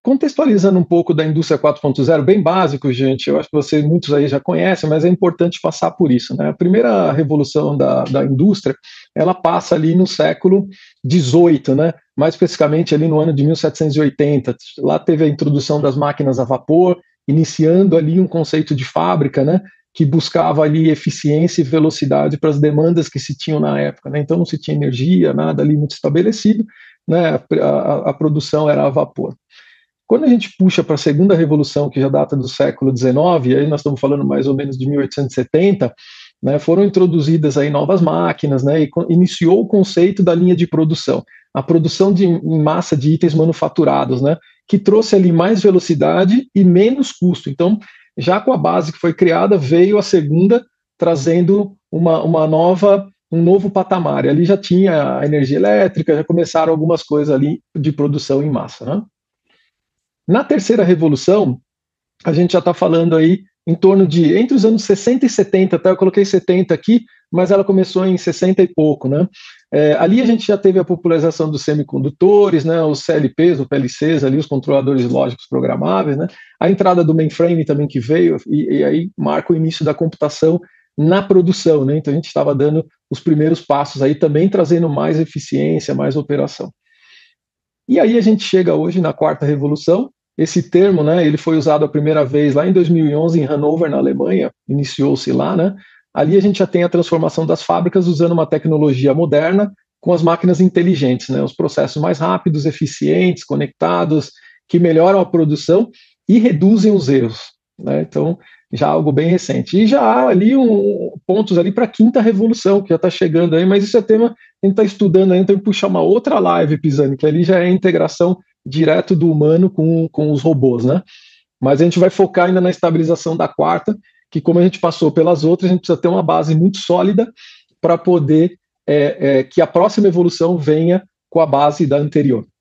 contextualizando um pouco da indústria 4.0, bem básico, gente, eu acho que muitos aí já conhecem, mas é importante passar por isso, né? A primeira revolução da indústria, ela passa ali no século XVIII, né? Mais especificamente ali no ano de 1780, lá teve a introdução das máquinas a vapor, iniciando ali um conceito de fábrica, né? Que buscava ali eficiência e velocidade para as demandas que se tinham na época, né? Então não se tinha energia, nada ali muito estabelecido, né? A produção era a vapor. Quando a gente puxa para a segunda revolução, que já data do século XIX, aí nós estamos falando mais ou menos de 1870, né, foram introduzidas aí novas máquinas, né, e iniciou o conceito da linha de produção, a produção em massa de itens manufaturados, né, que trouxe ali mais velocidade e menos custo. Então, já com a base que foi criada, veio a segunda trazendo um novo patamar. E ali já tinha a energia elétrica, já começaram algumas coisas ali de produção em massa, né? Na terceira revolução, a gente já está falando aí em torno de, entre os anos 60 e 70, tá? Eu coloquei 70 aqui, mas ela começou em 60 e pouco, né? Ali a gente já teve a popularização dos semicondutores, né? Os CLPs, os PLCs, ali, os controladores lógicos programáveis, né? A entrada do mainframe também que veio, e aí marca o início da computação na produção, né? Então a gente estava dando os primeiros passos aí, também trazendo mais eficiência, mais operação. E aí a gente chega hoje na quarta revolução. Esse termo, né, ele foi usado a primeira vez lá em 2011 em Hannover, na Alemanha, iniciou-se lá, né? Ali a gente já tem a transformação das fábricas usando uma tecnologia moderna com as máquinas inteligentes, né? Os processos mais rápidos, eficientes, conectados, que melhoram a produção e reduzem os erros, né? Então, já algo bem recente. E já há ali pontos ali para a quinta revolução, que já está chegando aí, mas isso é tema que a gente está estudando ainda, tem que puxar uma outra live, Pisani, que ali já é a integração direto do humano com os robôs, né? Mas a gente vai focar ainda na estabilização da quarta, que como a gente passou pelas outras, a gente precisa ter uma base muito sólida para poder que a próxima evolução venha com a base da anterior.